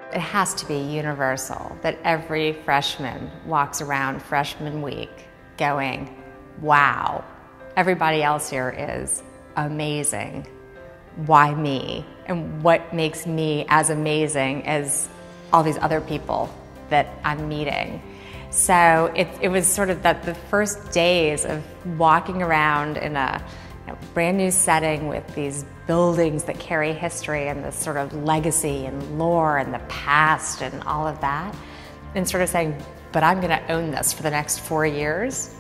It has to be universal that every freshman walks around freshman week going, wow, everybody else here is amazing. Why me? And what makes me as amazing as all these other people that I'm meeting? So it was sort of the first days of walking around in a brand new setting with these buildings that carry history and this sort of legacy and lore and the past and all of that, and sort of saying, but I'm going to own this for the next 4 years.